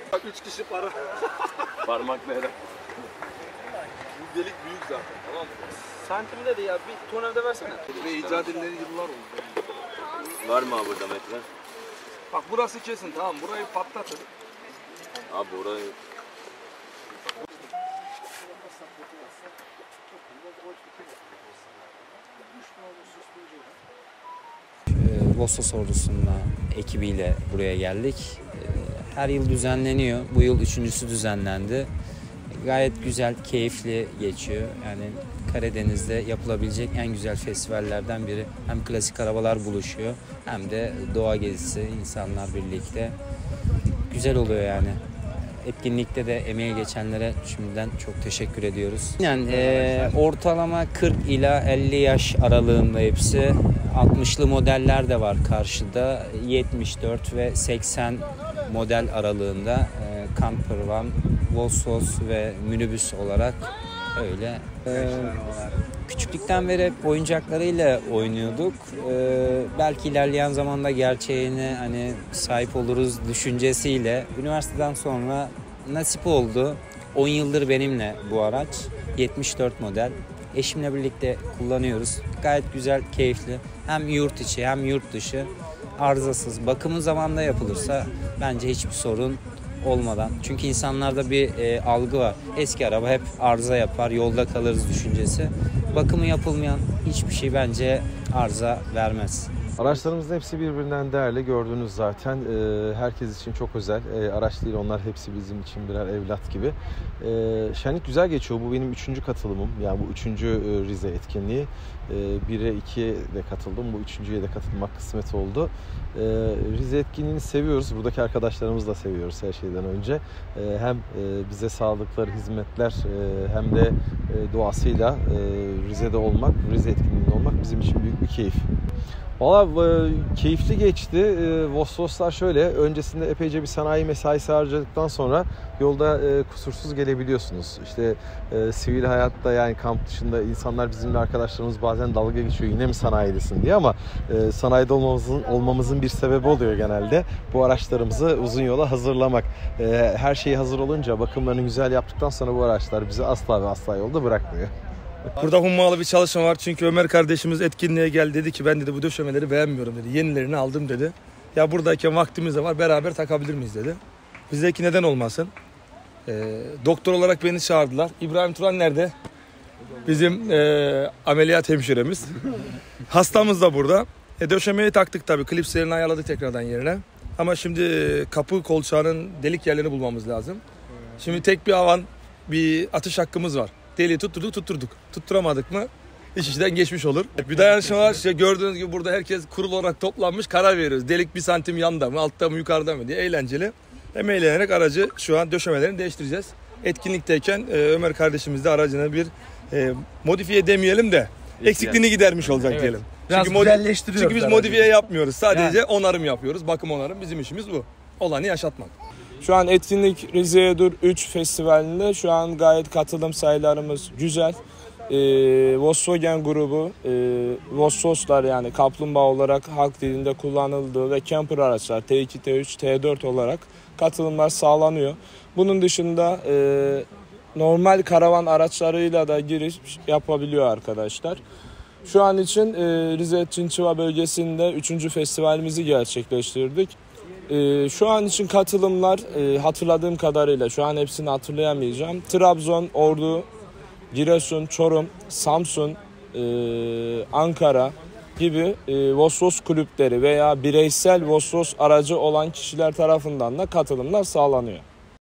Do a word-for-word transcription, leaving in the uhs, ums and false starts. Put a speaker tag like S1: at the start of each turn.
S1: Bak üç kişi para.
S2: Parmak nere?
S1: Bu delik büyük zaten, tamam mı?
S3: Santimde de ya bir tornavida versene.
S1: Ve icat edileri yıllar oldu.
S2: Var mı abi burada metre?
S1: Bak burası kesin, tamam, burayı patlatın.
S2: Abi orayı...
S4: Vossos ordusunda ekibiyle buraya geldik. Her yıl düzenleniyor. Bu yıl üçüncüsü düzenlendi. Gayet güzel, keyifli geçiyor. Yani Karadeniz'de yapılabilecek en güzel festivallerden biri. Hem klasik arabalar buluşuyor hem de doğa gezisi, insanlar birlikte. Güzel oluyor yani. Etkinlikte de emeği geçenlere şimdiden çok teşekkür ediyoruz. Yani e, ortalama kırk ila elli yaş aralığında hepsi. altmışlı modeller de var karşıda. yetmiş dört ve seksen model aralığında e, camper van, Vossos ve minibüs olarak öyle. E, küçüklükten beri hep oyuncaklarıyla oynuyorduk. E, belki ilerleyen zamanda gerçeğine hani sahip oluruz düşüncesiyle üniversiteden sonra nasip oldu. on yıldır benimle bu araç. yetmiş dört model. Eşimle birlikte kullanıyoruz. Gayet güzel, keyifli. Hem yurt içi hem yurt dışı. Arızasız. Bakımı zamanında yapılırsa bence hiçbir sorun olmadan. Çünkü insanlarda bir e, algı var. Eski araba hep arıza yapar, yolda kalırız düşüncesi. Bakımı yapılmayan hiçbir şey bence arıza vermez.
S5: Araçlarımızın hepsi birbirinden değerli, gördüğünüz zaten. E, herkes için çok özel. E, araç değil, onlar hepsi bizim için birer evlat gibi. E, şenlik güzel geçiyor. Bu benim üçüncü katılımım. Yani bu üçüncü e, Rize etkinliği. E, bire ikiye de katıldım. Bu üçüncüye de katılmak kısmet oldu. E, Rize etkinliğini seviyoruz. Buradaki arkadaşlarımızı da seviyoruz her şeyden önce. E, hem e, bize sağladıkları hizmetler e, hem de e, doğasıyla e, Rize'de olmak, Rize etkinliğinde olmak bizim için büyük bir keyif. Valla e, keyifli geçti. E, Vossoslar şöyle, öncesinde epeyce bir sanayi mesaisi harcadıktan sonra yolda e, kusursuz gelebiliyorsunuz. İşte e, sivil hayatta, yani kamp dışında insanlar, bizimle arkadaşlarımız bazen dalga geçiyor, yine mi sanayidesin diye, ama e, sanayide olmamızın, olmamızın bir sebebi oluyor genelde. Bu araçlarımızı uzun yola hazırlamak. E, her şey hazır olunca, bakımlarını güzel yaptıktan sonra bu araçlar bizi asla ve asla yolda bırakmıyor.
S1: Burada hummalı bir çalışma var, çünkü Ömer kardeşimiz etkinliğe geldi, dedi ki ben dedi bu döşemeleri beğenmiyorum dedi. Yenilerini aldım dedi. Ya buradayken vaktimiz de var, beraber takabilir miyiz dedi. Bizdeki neden olmasın. Ee, doktor olarak beni çağırdılar. İbrahim Turan nerede? Bizim e, ameliyat hemşiremiz. Hastamız da burada. E, döşemeyi taktık tabii. Klipslerini ayarladık tekrardan yerine. Ama şimdi kapı kolçağının delik yerlerini bulmamız lazım. Şimdi tek bir avan, bir atış hakkımız var. Deliği tutturduk tutturduk. Tutturamadık mı iş işten geçmiş olur. Bir dayanışma var. İşte gördüğünüz gibi burada herkes kurul olarak toplanmış, karar veriyoruz. Delik bir santim yanda mı, altta mı, yukarıda mı diye, eğlenceli. Hem eğlenerek aracı şu an döşemelerini değiştireceğiz. Etkinlikteyken e, Ömer kardeşimiz de aracına bir e, modifiye demeyelim de eksikliğini gidermiş olacak evet, diyelim. Çünkü, modi- çünkü biz modifiye yapmıyoruz. Sadece yani onarım yapıyoruz. Bakım onarım. Bizim işimiz bu. Olanı yaşatmak.
S6: Şu an etkinlik Rize'ye Dur üç festivalinde şu an gayet katılım sayılarımız güzel. Ee, Volkswagen grubu, e, Vossoslar, yani kaplumbağa olarak halk dilinde kullanıldığı ve camper araçlar T iki, T üç, T dört olarak katılımlar sağlanıyor. Bunun dışında e, normal karavan araçlarıyla da giriş yapabiliyor arkadaşlar. Şu an için e, Rize Çinçiva bölgesinde üçüncü festivalimizi gerçekleştirdik. Ee, şu an için katılımlar e, hatırladığım kadarıyla, şu an hepsini hatırlayamayacağım. Trabzon, Ordu, Giresun, Çorum, Samsun, e, Ankara gibi e, Vossos kulüpleri veya bireysel Vossos aracı olan kişiler tarafından da katılımlar sağlanıyor.